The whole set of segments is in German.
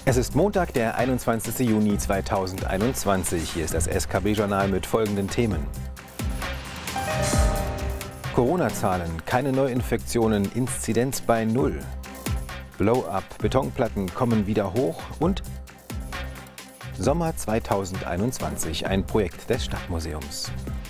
Es ist Montag, der 21. Juni 2021. Hier ist das SKB-Journal mit folgenden Themen. Corona-Zahlen, keine Neuinfektionen, Inzidenz bei 0. Blow-up, Betonplatten kommen wieder hoch und Sommer 2021, ein Projekt des Stadtmuseums.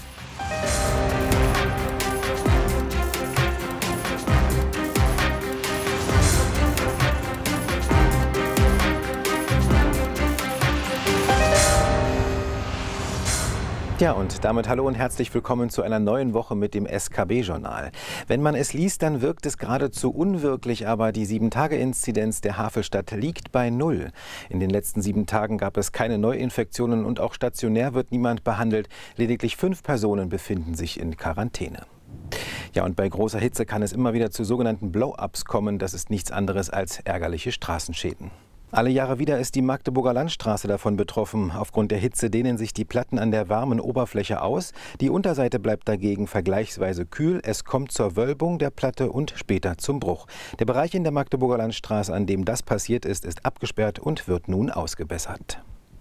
Ja, und damit hallo und herzlich willkommen zu einer neuen Woche mit dem SKB-Journal. Wenn man es liest, dann wirkt es geradezu unwirklich, aber die 7-Tage-Inzidenz der Havelstadt liegt bei 0. In den letzten 7 Tagen gab es keine Neuinfektionen und auch stationär wird niemand behandelt. Lediglich 5 Personen befinden sich in Quarantäne. Ja, und bei großer Hitze kann es immer wieder zu sogenannten Blow-ups kommen. Das ist nichts anderes als ärgerliche Straßenschäden. Alle Jahre wieder ist die Magdeburger Landstraße davon betroffen. Aufgrund der Hitze dehnen sich die Platten an der warmen Oberfläche aus. Die Unterseite bleibt dagegen vergleichsweise kühl. Es kommt zur Wölbung der Platte und später zum Bruch. Der Bereich in der Magdeburger Landstraße, an dem das passiert ist, ist abgesperrt und wird nun ausgebessert.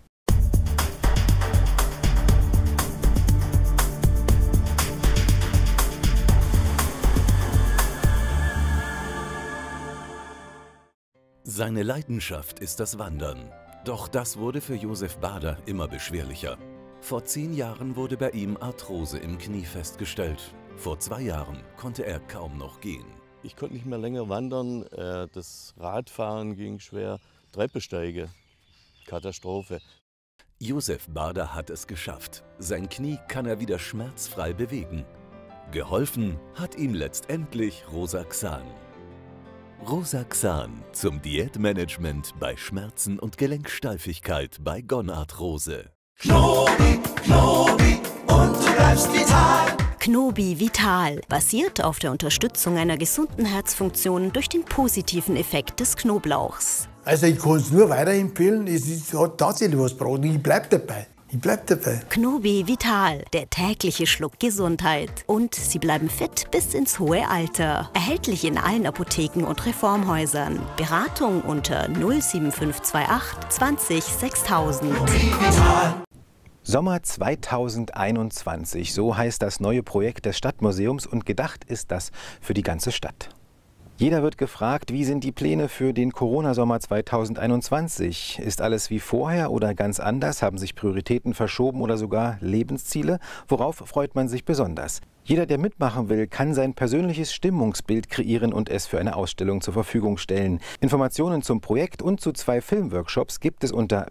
Seine Leidenschaft ist das Wandern. Doch das wurde für Josef Bader immer beschwerlicher. Vor 10 Jahren wurde bei ihm Arthrose im Knie festgestellt. Vor 2 Jahren konnte er kaum noch gehen. Ich konnte nicht mehr länger wandern, das Radfahren ging schwer, Treppesteige, Katastrophe. Josef Bader hat es geschafft. Sein Knie kann er wieder schmerzfrei bewegen. Geholfen hat ihm letztendlich Rosaxan. Rosaxan zum Diätmanagement bei Schmerzen und Gelenksteifigkeit bei Gonarthrose. Knobi, Knobi und du bleibst vital. Knobi Vital basiert auf der Unterstützung einer gesunden Herzfunktion durch den positiven Effekt des Knoblauchs. Also ich kann es nur weiterempfehlen, es hat tatsächlich was gebracht. Ich bleib dabei. Knobi Vital, der tägliche Schluck Gesundheit. Und Sie bleiben fit bis ins hohe Alter. Erhältlich in allen Apotheken und Reformhäusern. Beratung unter 07528 20 6000. Sommer 2021, so heißt das neue Projekt des Stadtmuseums und gedacht ist das für die ganze Stadt. Jeder wird gefragt, wie sind die Pläne für den Corona-Sommer 2021? Ist alles wie vorher oder ganz anders? Haben sich Prioritäten verschoben oder sogar Lebensziele? Worauf freut man sich besonders? Jeder, der mitmachen will, kann sein persönliches Stimmungsbild kreieren und es für eine Ausstellung zur Verfügung stellen. Informationen zum Projekt und zu 2 Filmworkshops gibt es unter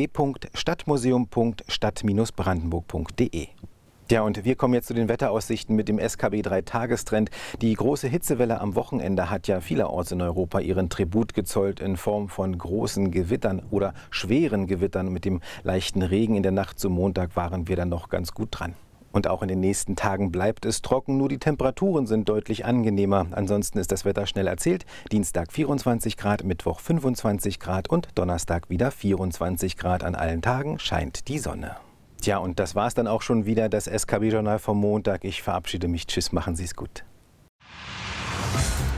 www.stadtmuseum.stadt-brandenburg.de. Ja, und wir kommen jetzt zu den Wetteraussichten mit dem SKB 3-Tagestrend. Die große Hitzewelle am Wochenende hat ja vielerorts in Europa ihren Tribut gezollt in Form von großen Gewittern oder schweren Gewittern. Mit dem leichten Regen in der Nacht zum Montag waren wir dann noch ganz gut dran. Und auch in den nächsten Tagen bleibt es trocken, nur die Temperaturen sind deutlich angenehmer. Ansonsten ist das Wetter schnell erzählt. Dienstag 24 Grad, Mittwoch 25 Grad und Donnerstag wieder 24 Grad. An allen Tagen scheint die Sonne. Tja, und das war's dann auch schon wieder, das SKB-Journal vom Montag. Ich verabschiede mich. Tschüss, machen Sie es gut.